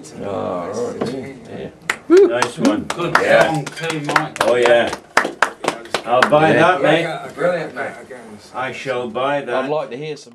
Oh, right. Yeah. Nice one. Good song too, Mike. Oh yeah. I'll buy that, mate. Brilliant, mate. I shall buy that. I'd like to hear some.